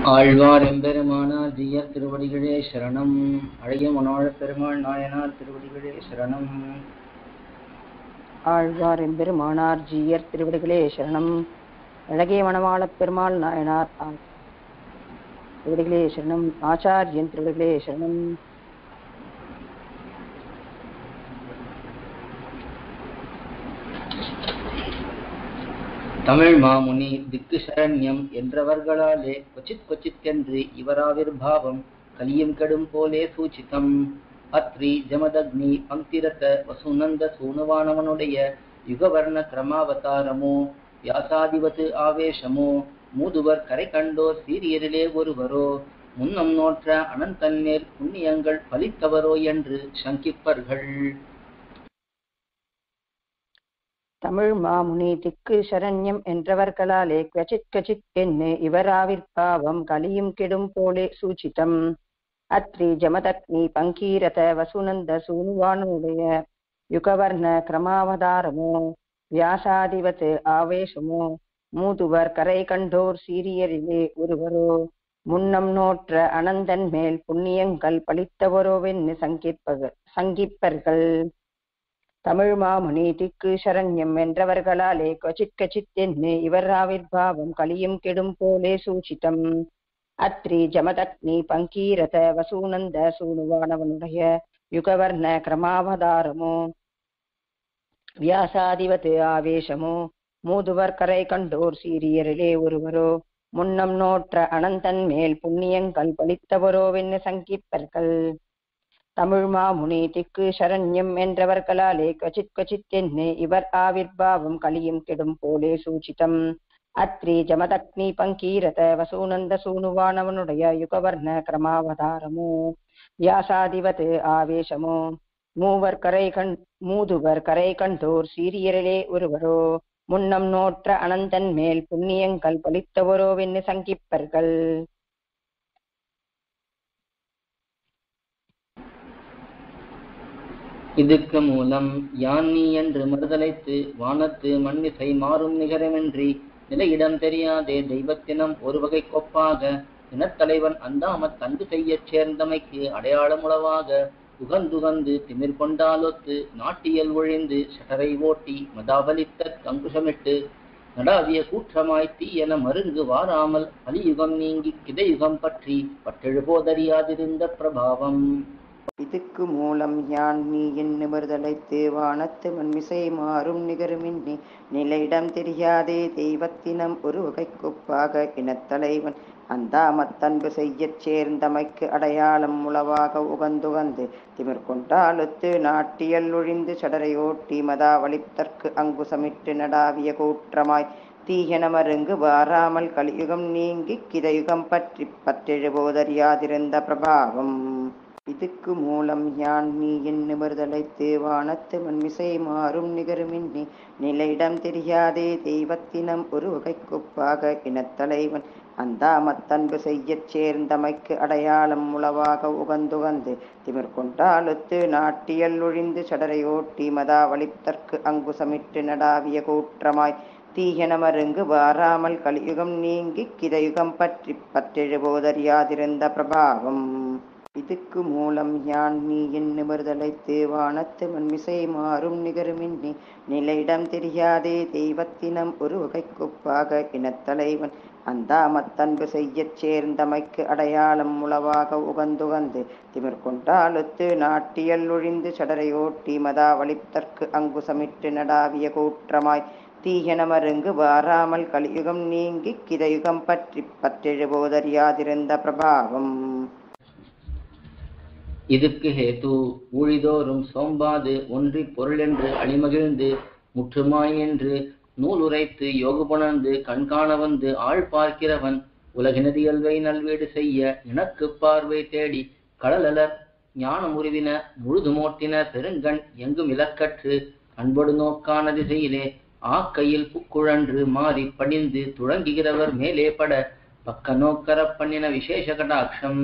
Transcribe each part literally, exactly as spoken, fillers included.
ஆழ்வார் எம்பெருமானார் ஜீயர் திருவடிகளே சரணம். அழகிய மனோழப் பெருமாள் நாயனார் திருவடிகளே சரணம். ஆழ்வார் எம்பெருமானார் ஜீயர் திருவடிகளே சரணம். அழகிய மணவாளப் பெருமாள் நாயனார் திருவடிகளே சரணம். ஆச்சாரியன் திருவடிகளே சரணம். தமிழ் மாமுனி திக்கு சரண்யம் என்றவர்களாலே கொச்சித் கொச்சித்தென்று இவராவிர்பாவம் கலியும் கெடும் போலே சூச்சிதம். அத்ரி ஜமதக்னி பங்கிரத வசுநந்த சூனுவானவனுடைய யுகவர்ண கிரமாவதாரமோ வியாசாதிபத்து ஆவேசமோ மூதுவர் கரை கண்டோர் சீரியரிலே ஒருவரோ முன்னம் நோற்ற அனந்தன்மேல் புண்ணியங்கள் பலித்தவரோ என்று சங்கிப்பர்கள். தமிழ் மாமுனி திக்கு சரண்யம் என்றவர்களாலே கச்சித் கச்சித் என்று இவராவிர்பாவம் கலியும் கெடும் போலே சூச்சிதம். அத்ரி ஜமதக்னி பங்கீரத வசுநந்த சூனுவானுடைய யுகவர்ண கிரமாவதாரமோ வியாசாதிபத்து ஆவேசமோ மூதுவர் கரை கண்டோர் சீரியரிலே ஒருவரோ முன்னம் நோற்ற அனந்தன் மேல் புண்ணியங்கள் பலித்தவரோவென்னு சங்கிப்பக சங்கிப்பர்கள். தமிழ் மாமுனி திக்கு சரண்யம் என்றவர்களாலே கொச்சித் கச்சித் என்று இவராவிர்பாவம் கலியும் கெடும் போலே சூச்சிதம். அத்ரி ஜமதக்னி பங்கீரத வசூனந்த சூனுவானவனுடைய யுகவர்ண கிரமாவதாரமோ வியாசாதிபத்து ஆவேசமோ மூதுவர் கரை கண்டோர் சீரியரிலே ஒருவரோ முன்னம் நோற்ற அனந்தன் மேல் புண்ணியங்கள் பலித்தவரோவென்னு சங்கிப்பர்கள். தமிழ் மாமுனி திக்கு சரண்யம் என்றவர்களாலே கொச்சித் கொச்சித் என்று இவர் ஆவிர்பாவம் கலியும் கெடும் போலே சூச்சிதம். அத்ரி ஜமதக்னி பங்கீரத வசூனந்த சூனுவானவனுடைய யுகவர்ண கிரமாவதாரமோ வியாசாதிபத்து ஆவேசமோ மூவர் கரை கண் மூதுவர் கரை கண்டோர் சீரியரிலே ஒருவரோ முன்னம் நோற்ற அனந்தன் மேல் புண்ணியங்கள் பலித்தவரோவென்னு சங்கிப்பர்கள். இதுக்கு மூலம் யான் நீ என்று மறுதலைத்து வானத்து மண்ணிசை மாறும் நிகரமின்றி நிலையிடம் தெரியாதே தெய்வத்தினம் ஒரு வகை கொப்பாக இனத்தலைவன் அந்தாமத் தன்பு செய்யச் சேர்ந்தமைக்கு அடையாளமுளவாக உகந்துகந்து திமிர் கொண்டாலொத்து நாட்டியல் ஒழிந்து சட்டரை ஓட்டி மதாபலித்த தங்குஷமிட்டு நடாவிய கூற்றமாய் தீயன மருங்கு வாராமல் அலியுகம் நீங்கி கிதையுகம் பற்றி பட்டெழுபோதறியாதிருந்த பிரபாவம். இதுக்கு மூலம் யான் நீ என்று மறுதலைத்து வானத்து மண்மிசை மாறும் நிகருமின்றி நிலையிடம் தெரியாதே தெய்வத்தினம் ஒரு வகை கொப்பாக இனத்தலைவன் அந்தாமத்தன்பு செய்யச் சேர்ந்தமைக்கு அடையாளம் உளவாக உகந்துகந்து திமிர் கொண்டாலொத்து நாட்டியல் ஒழிந்து சடரையோட்டி மதாவளித்தற்கு அங்குசமிட்டு நடாவிய கூற்றமாய் தீயன மருங்கு வாராமல் கலியுகம் நீங்கி கிதையுகம் பற்றி பற்றெழுபோதறியாதிருந்த பிரபாவம். இதுக்கு மூலம் யான் நீ என்று மறுதலைத்து வானத்து மண்மிசை மாறும் நிகருமின்றி நிலையிடம் தெரியாதே தெய்வத்தினம் ஒரு வகை கொப்பாக இனத்தலைவன் அந்தாமத்தன்பு செய்யச் சேர்ந்தமைக்கு அடையாளம் உளவாக உகந்துகந்து திமிர் கொண்டாலொத்து நாட்டியல் ஒழிந்து சடரையோட்டி மதாவளித்தற்கு அங்குசமிட்டு நடாவிய கூற்றமாய் தீயன மருங்கு வாராமல் கலியுகம் நீங்கி கிதையுகம் பற்றி பற்றெழுபோதறியாதிருந்த பிரபாவம். இதுக்கு மூலம் யான் நீ என்று மறுதலைத்து வானத்து மண்மிசை மாறும் நிகருமின்றி நிலையிடம் தெரியாதே தெய்வத்தினம் ஒரு வகை கொப்பாக இனத்தலைவன் அந்தாமத்தன்பு செய்யச் சேர்ந்தமைக்கு அடையாளம் உளவாக உகந்துகந்து திமிர் கொண்டாலொத்து நாட்டியல் ஒழிந்து சடரையோட்டி மதாவளித்தற்கு அங்குசமிட்டு நடாவிய கூற்றமாய் தீயன மருங்கு வாராமல் கலியுகம் நீங்கி கிதையுகம் பற்றி பற்றெழுபோதறியாதிருந்த பிரபாவம். இதுக்கு ஹேது ஊழிதோறும் சோம்பாது ஒன்றி பொருளென்று அழிமகிழ்ந்து முற்றுமாய் என்று நூலுரைத்து யோகுபுணர்ந்து கண்காண வந்து ஆள் பார்க்கிறவன் உலகினதியல்வை நல்வீடு செய்ய இணக்கு பார்வை தேடி கடலலர் ஞான முறிவின முழுதுமோட்டின பெருங்கண் எங்கும் இலக்கற்று அன்பொடு நோக்கான திசையிலே ஆக்கையில் புக்குழன்று மாறி பணிந்து துழங்குகிறவர் மேலே பட பக்க நோக்கர பண்ணின விசேஷ கடாட்சம்.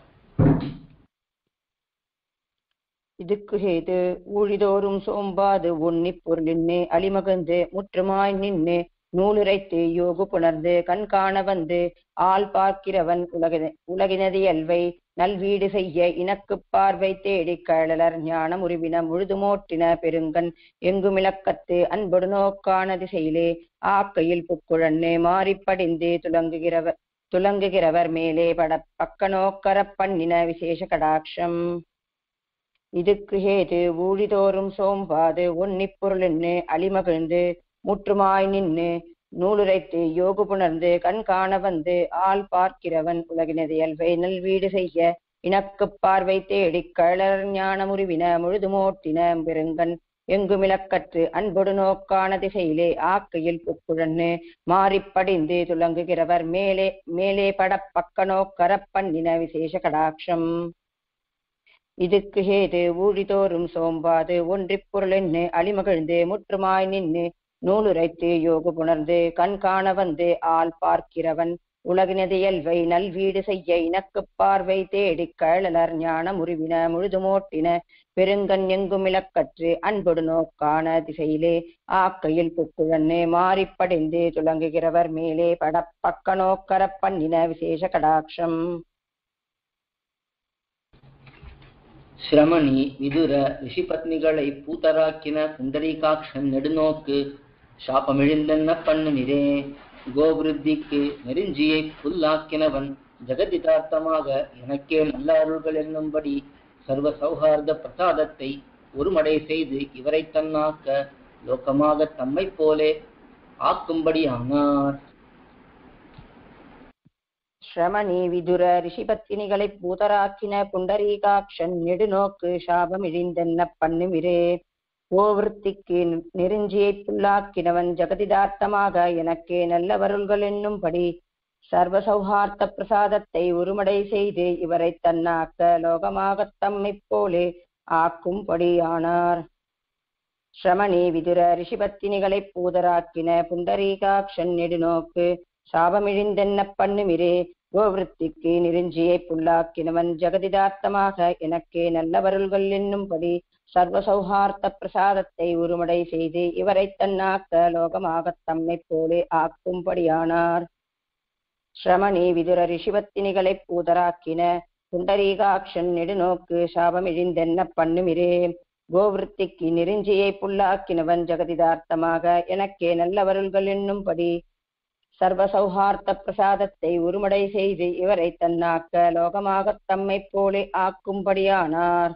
இதுக்கு ஹேது ஊழிதோறும் சோம்பாது ஒன்னி பொருளின்னே அழிமகந்து முற்றுமாய் நின்று நூலுரைத்து யோகு புணர்ந்து கண் காண வந்து ஆள் பார்க்கிறவன் உலகின உலகினதியல்வை நல்வீடு செய்ய இனக்கு பார்வை தேடி கழலர் ஞான முறிவின முழுதுமோட்டின பெருங்கன் எங்குமிழக்கத்து அன்பொடு நோக்கான திசையிலே ஆக்கையில் புக்குழன்னே மாறிப்படிந்து துலங்குகிறவர் துலங்குகிறவர் மேலே பட பக்க நோக்கர பண்ணின விசேஷ கடாட்சம். இதுக்கு ஹேது ஊழிதோறும் சோம்பாது ஒன்னிப் பொருளென்னு அழிமகிழ்ந்து முற்றுமாய் நின்று நூலுரைத்து யோகு புணர்ந்து கண் காண வந்து ஆள் பார்க்கிறவன் உலகினதியல்வை நல்வீடு செய்ய இனக்கு பார்வை தேடி கழலர் ஞான முறிவின முழுதுமோட்டின பெருங்கன் எங்குமிழக்கற்று அன்பொடு நோக்கான திசையிலே ஆக்கையில் புக்குழன்னு மாறிப்படிந்து துலங்குகிறவர் மேலே மேலே பட பக்க நோக்கர பண்ணின விசேஷ கடாட்சம். இதுக்கு ஹேது ஊழிதோறும் சோம்பாது ஒன்றிப் பொருளென்னு அழிமகிழ்ந்து முற்றுமாய் நின்று நூலுரைத்து யோகு புணர்ந்து கண் காண வந்து ஆள் பார்க்கிறவன் உலகினதியல்வை நல்வீடு செய்ய இனக்கு பார்வை தேடி கழலர் ஞான முறிவின முழுதுமோட்டின பெருங்கன் எங்குமிழக்கற்று அன்பொடு நோக்கான திசையிலே ஆக்கையில் புக்குழன்னு மாறிப்படிந்து துலங்குகிறவர் மேலே பட பக்க நோக்கர பண்ணின விசேஷ கடாட்சம். சிரமணி விதுர ரிஷிபத்னிகளை பூத்தராக்கின புண்டரீகாட்சன் நெடுநோக்கு சாபமிழிந்தென்ன பண்ணுமிரே. கோவிருத்திக்கு நெருஞ்சியை புல்லாக்கினவன் ஜெகதிதார்த்தமாக எனக்கே நல்ல அருள்கள் என்னும்படி சர்வ சௌஹார்த பிரசாதத்தை ஒருமடை செய்து இவரை தன்னாக்க லோகமாக தம்மை போலே ஆக்கும்படியானார். ஸ்ரமணி விதுர ரிஷிபத்தினிகளை பூதராக்கின புண்டரீகாட்சன் நெடுநோக்கு சாபமிழிந்தென்ன பண்ணுமிரே. கோவிருத்திக்கு நெருஞ்சியை புல்லாக்கினவன் ஜெகதிதார்த்தமாக எனக்கே நல்லவருள்கள் என்னும்படி சர்வ சௌஹார்த்த பிரசாதத்தை ஒருமடை செய்து இவரை தன்னாக்க லோகமாக தம்மை போலே ஆக்கும்படியானார். ஸ்ரமணி விதுர ரிஷிபத்தினிகளை பூதராக்கின புண்டரீகாட்சன் நெடுநோக்கு சாபமிழிந்தென்ன பண்ணுமிரே. கோவிருத்திக்கு நெருஞ்சியை புல்லாக்கினவன் ஜெகதிதார்த்தமாக எனக்கே நல்லவருள்கள் என்னும்படி சர்வ சௌஹார்த்த பிரசாதத்தை ஒருமடை செய்து இவரை தன்னாக்க லோகமாக தம்மை போலே ஆக்கும்படியானார். ஸ்ரமணி விதுர ரிஷிபத்தினிகளை பூதராக்கின புண்டரீகாட்சன் நெடுநோக்கு சாபமிழிந்தென்ன பண்ணுமிரே. கோவிருத்திக்கு நெருஞ்சியை புல்லாக்கினவன் ஜெகதிதார்த்தமாக எனக்கே நல்லவருள்கள் என்னும்படி சர்வ சௌஹார்த்த பிரசாதத்தை ஒருமடை செய்து இவரை தன்னாக்க லோகமாக தம்மை போலே ஆக்கும்படியானார்.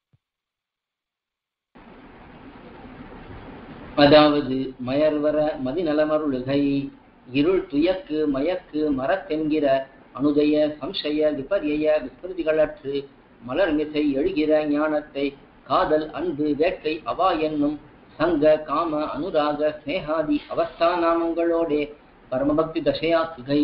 அதாவது மயர்வர மதிநலமருளுகை இருள் துயக்கு மயக்கு மரத்தென்கிற அனுதய சம்சய விபர்ய விஸ்மிருதிகளற்று மலர்மிசை எழுகிற ஞானத்தை காதல் அன்பு வேட்கை அவா என்னும் சங்க காம அனுராக ஸ்நேகாதி அவஸ்தானாமங்களோடே பரமபக்தி தசையாக்குகை.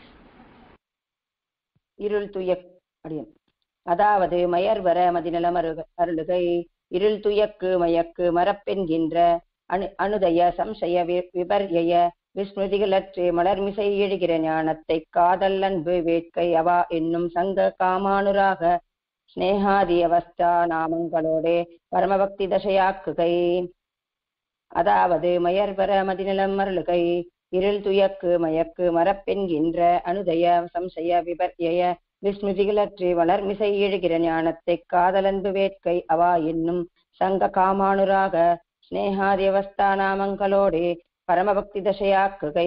இருள் துயக் அடியன் அதாவது மயர்வர மதிநலம் அருளுகை இருள் துயக்கு மயக்கு மரப்பென்கின்ற அணு அனுதய சம்சய விபர்ய விஸ்மிருதிகளற்று மலர்மிசை எழுகிற ஞானத்தை காதல் அன்பு வேட்கை அவா என்னும் சங்க காமானுராக ஸ்நேகாதி அவஸ்தா நாமங்களோடே பரமபக்தி தசையாக்குகை. அதாவது மயர்வர மதிநலம் அருளுகை இருள் துயக்கு மயக்கு மரப்பென்கின்ற அனுதய சம்சய விபர்ய விஸ்மிருதிகளற்று வளர்மிசை எழுகிற ஞானத்தை காதலன்பு வேட்கை அவா என்னும் சங்க காமானுராக ஸ்நேகாதி அவஸ்தா நாமங்களோடே பரமபக்தி தசையாக்குகை.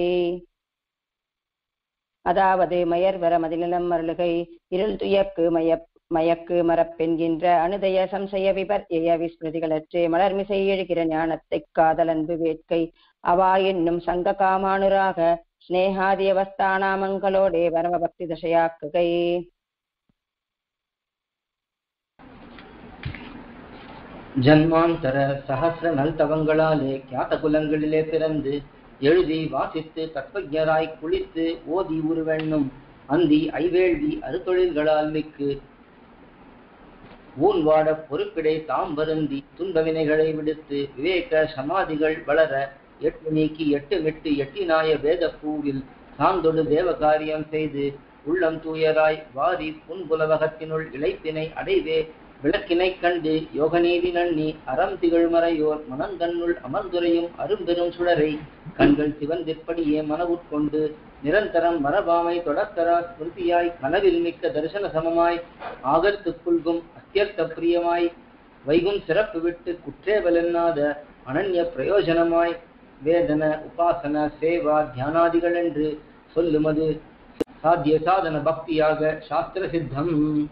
அதாவது மயர்வர மதிநலம் அருளுகை இருள் துயக்கு மய மயக்கு மரப்பென்கின்ற அனுதய சம்சய விபர்ய விஸ்மிருதிகளற்று மலர்மிசை எழுகிற ஞானத்தை காதலன்பு வேட்கை அவா என்னும் சங்க காமானுராக ஸ்நேகாதி அவஸ்தானாமங்களோடே பரமபக்தி தசையாக்குகை. ஜன்மாந்தர சஹசிர நல்தவங்களாலே கியாத குலங்களிலே பிறந்து எழுதி வாசித்து தத்வஜராய் குளித்து ஓதி உருவெண்ணும் அந்தி ஐவேள்வி அறுதொழில்களால் மிக்கு ஊன்வாட பொறுப்பிடை தாம் வருந்தி துன்ப வினைகளை விடுத்து விவேக சமாதிகள் வளர எட்டு நீக்கி எட்டு மெட்டு எட்டினாய வேத பூவில் சாந்தொடு தேவ காரியம் செய்து உள்ளம் தூயராய் வாரி புன்புலவகத்தினுள் இழைப்பினை அடைவே விளக்கினை கண்டு யோகநீதி நன்னி அறம் திகழ்மறையோர் மனந்தன்னுள் அமர்ந்துரையும் அரும்பெரும் சுடரை கண்கள் சிவந்திற்படியே மனவுட்கொண்டு நிரந்தரம் மரபாமை தொடக்கரா ஸ்மிருதியாய் கனவில் மிக்க தரிசன சமமாய் ஆகத்து புல்கும் அத்தியர்த்த பிரியமாய் வைகும் சிறப்பு விட்டு குற்றேவலென்னாத அனன்ய பிரயோஜனமாய் வேதன உபாசன சேவா தியானாதிகள் என்று சொல்லுமது சாத்திய சாதன பக்தியாக சாஸ்திர சித்தம்.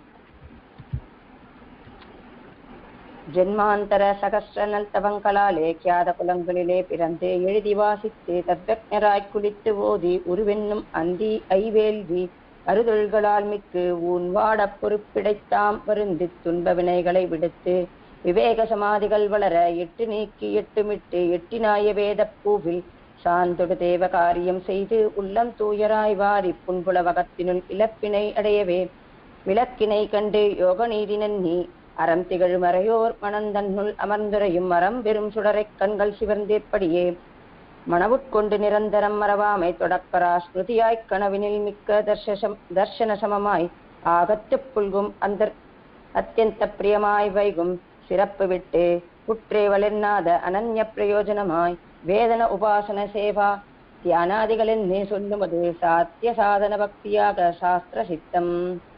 ஜென்மாந்தர சகஸ்ர நல்தவங்களாலே கியாத குலங்களிலே பிறந்து எழுதி வாசித்து தத்வஜராய் குளித்து ஓதி உருவென்னும் அந்தி ஐவேல்வி அறுதொழில்களால் மிக்கு ஊன் வாடப் பொறுப்பிடைத்தாம் வருந்து துன்ப வினைகளை விடுத்து விவேக சமாதிகள் வளர எட்டு நீக்கி எட்டுமிட்டு எட்டினாய வேத பூவில் சாந்தொடு தேவ காரியம் செய்து உள்ளம் தூயராய் வாரி புன்புலவகத்தினுள் இழப்பினை அடையவே விளக்கினை கண்டு யோக நீதி நன்னி அறம் திகழ் மறையோர் மனந்தன்னுள் அமர்ந்துரையும் மரம் வெறும் சுடரைக் கண்கள் சிவந்தேற்படியே மனவுட்கொண்டு நிரந்தரம் மறவாமை தொடக்கரா ஸ்மிருதியாய்க் கனவினில் மிக்க தர்ஷம் தர்ஷன சமமாய் ஆகத்து புல்கும் அந்த அத்தியந்த பிரியமாய் வைகும் சிறப்பு விட்டு குற்றேவலென்னாத அனன்ய பிரயோஜனமாய் வேதன உபாசன சேவா தியானாதிகளென்னே சொல்லுமது சாத்திய சாதன பக்தியாக சாஸ்திர சித்தம்.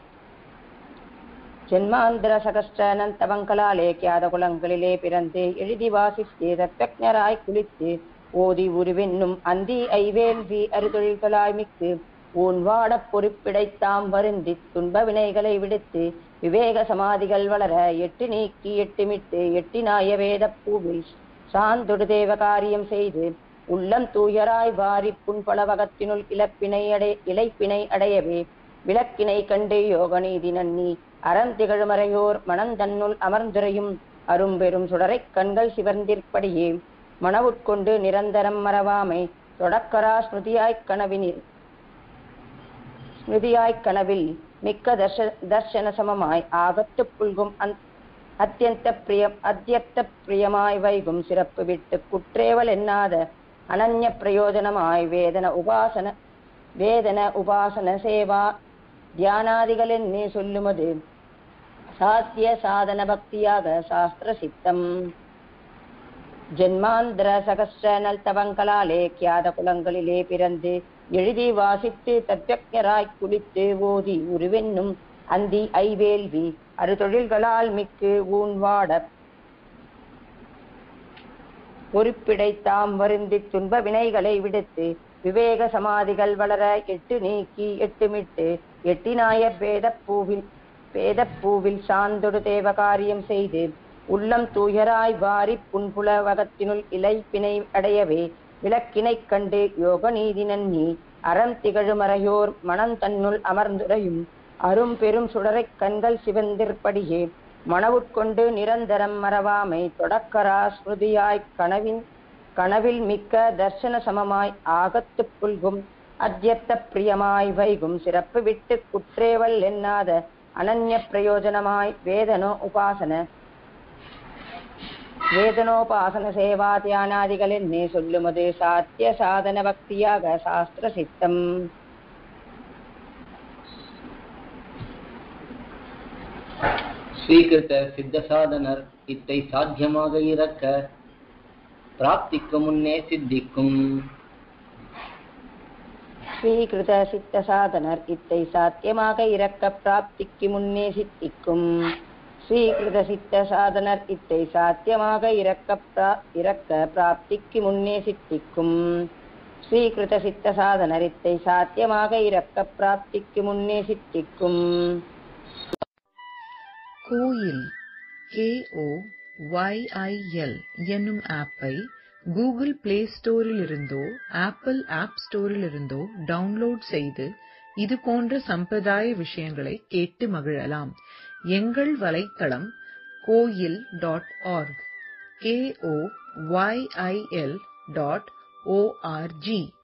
ஜென்மாந்திர சகஸ்ர நந்தவங்களாலே கியாத குலங்களிலே பிறந்து எழுதி வாசித்து தத்வஜராய் குளித்து ஓதி உருவென்னும் அந்தி ஐவேல்வி அறுதொழில்களாய் மிக்கு ஊன் வாடப் பொறுப்பிடைத்தாம் வருந்தி துன்ப வினைகளை விடுத்து விவேக சமாதிகள் வளர எட்டு நீக்கி எட்டுமிட்டு எட்டினாய வேத பூவில் சாந்தொடு தேவ காரியம் செய்து உள்ளம் தூயராய் வாரி புன்பலவகத்தினுள் இழப்பினை அடை இழைப்பினை அடையவே விளக்கினை கண்டு யோக நீதி நன்னி அறம் திகழ்மறையோர் மனந்தன்னுள் அமர்ந்துரையும் அரும்பெரும் சுடரைக் கண்கள் சிவந்திற்படியே மனவுட்கொண்டு நிரந்தரம் மறவாமை தொடக்கரா ஸ்மிருதியாய்க் கனவினில் ஸ்மிருதியாய்க் கனவில் மிக்க தர்ஷ தர்ஷன சமமாய் ஆகத்து புல்கும் அந் அத்தியந்த பிரியம் அத்தியர்த்த பிரியமாய் வைகும் சிறப்பு விட்டு குற்றேவல் என்னாத அனன்ய பிரயோஜனமாய் வேதன உபாசன வேதன உபாசன சேவா தியானாதிகள் என்னே சொல்லுமது சாத்திய சாதன பக்தியாக சாஸ்திர சித்தம். ஜென்மாந்திர சகஸ்ர நல்தவங்களாலே கியாத குலங்களிலே பிறந்து எழுதி வாசித்து தத்வஜராய் குளித்து ஓதி உருவென்னும் அந்தி ஐவேல்வி அறுதொழில்களால் மிக்கு ஊன் வாட பொறுப்பிடைத்தாம் வருந்தி துன்ப வினைகளை விடுத்து விவேக சமாதிகள் வளர எட்டு நீக்கி எட்டுமிட்டு எட்டினாய பேத பூவில் பேத பூவில் சாந்தொடு தேவ காரியம் செய்து உள்ளம் தூயராய் வாரி புன்புலவகத்தினுள் இழைப்பினை அடையவே விளக்கினை கண்டு யோக நீதி நன்னி அறம் திகழுமறையோர் மனம் தன்னுள் அமர்ந்துரையும் அரும் பெரும் சுடரைக் கண்கள் சிவந்திற்படியே மனவுட்கொண்டு நிரந்தரம் மறவாமை தொடக்கரா ஸ்மிருதியாய்க் கனவின் கனவில் மிக்க தர்ஷன சமமாய் ஆகத்து புல்கும் அத்தியர்த்த பிரியமாய் வைகும் சிறப்பு விட்டு குற்றேவல் என்னாத அனன்ய பிரயோஜனமாய் வேதனோ உபாசன வேதனோபாசன சேவா தியானாதிகள் என்னே சொல்லுமது சாத்திய சாதன பக்தியாக சாஸ்திர சித்தம். ஸ்வீகிருத சித்த சாதனர் இத்தை சாத்தியமாக இறக்க பிராப்திக்கு முன்னே சித்திக்கும். ஸ்வீகிருத சித்த சாதனர் இத்தை சாத்தியமாக இறக்க பிராப்திக்கு முன்னே சித்திக்கும். ஸ்வீகிருத சித்த சாதனர் இத்தை சாத்தியமாக இறக்க இறக்க பிராப்திக்கு முன்னே சித்திக்கும். ஸ்வீகிருத சித்த சாதனர் இத்தை சாத்தியமாக இறக்க பிராப்திக்கு முன்னே சித்திக்கும். Koyil K O Y I L என்னும் ஆப்பை கூகுள் பிளே ஸ்டோரில் இருந்தோ ஆப்பிள் ஆப் ஸ்டோரில் இருந்தோ டவுன்லோட் செய்து இது போன்ற சம்பிரதாய விஷயங்களை கேட்டு மகிழலாம். எங்கள் வலைத்தளம் Koyil dot org K O Y I L dot O R G.